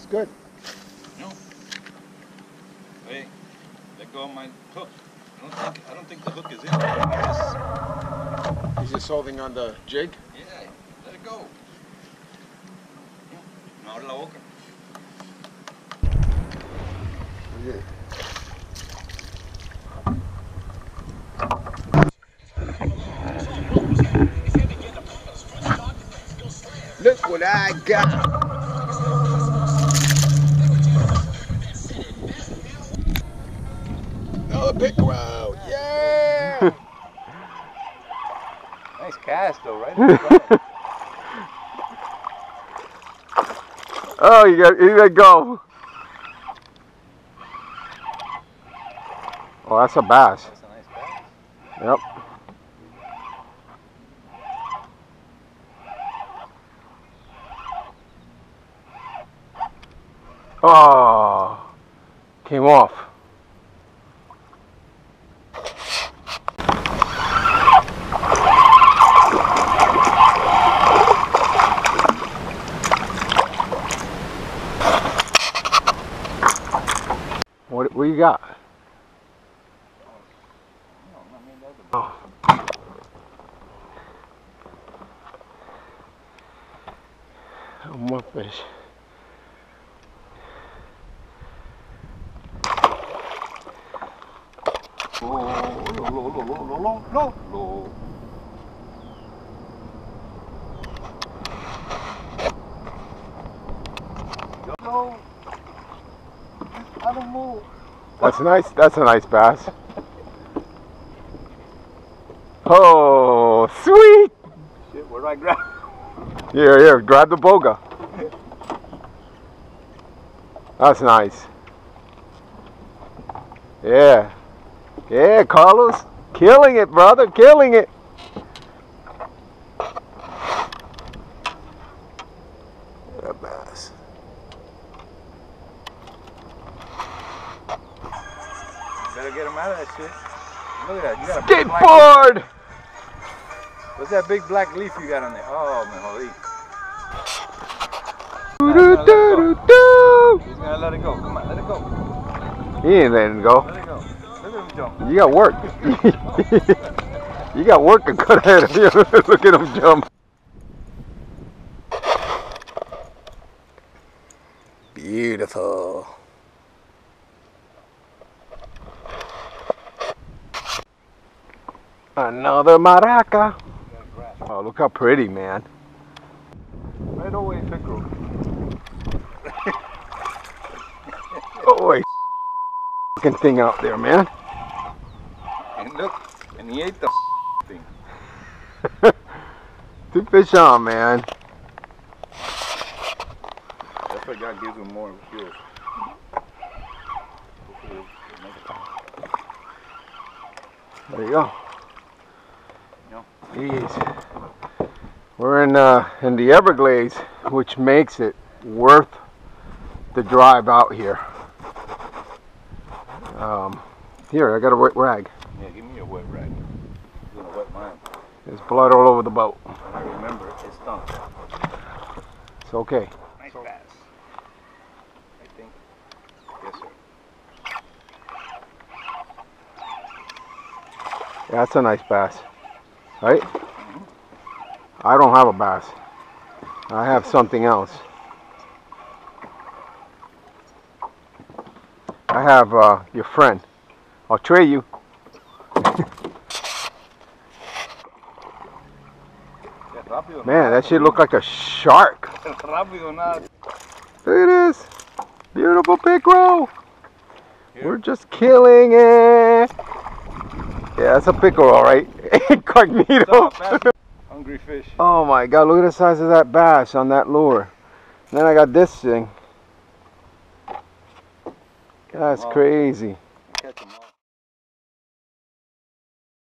good. No. Hey, let go of my hook. I don't think the hook is in. He's just holding on the jig? Yeah, let it go. No abre la boca. Yeah. Look what I got! Another pickerel! Yeah! Nice cast though, right? Oh, you gotta go. Oh, that's a bass. That's a nice bass. Yep. Oh, came off. What you got? Oh. More fish. That's nice. That's a nice bass. Oh, sweet! Shit, where do I grab? Here, grab the boga. That's nice. Yeah. Yeah, Carlos. Killing it, brother. Killing it. That bass. Better get him out of that shit. Look at that. You got a Skateboard! What's that big black leaf you got on there? Oh, man, holy. He's gonna let it go. Come on, let it go. He ain't letting it go. Let it go. Look at him jump. You got work. You got work to cut ahead of you. Look at him jump. Beautiful. Another maraca. Oh, look how pretty, man. Right away, pickerel. Oh, fucking thing out there, man. And look, and he ate the thing. 2 fish on, man. That's what God gives him more fuel. There you go. No. Jeez. We're in the Everglades, which makes it worth the drive out here. Here, I got a wet rag. Yeah, give me a wet rag. You're gonna wet mine. There's blood all over the boat. I remember it stunk. It's okay. Nice bass. I think. Yes, sir. Yeah, that's a nice bass, right? I don't have a bass. I have something else. I have your friend. I'll trade you. Man, that shit look like a shark. Look at this. Beautiful pickerel. We're just killing it. Yeah, that's a pickerel, all right. Incognito. Hungry fish. Oh my God, look at the size of that bass on that lure. And then I got this thing. That's crazy. Catch 'em all.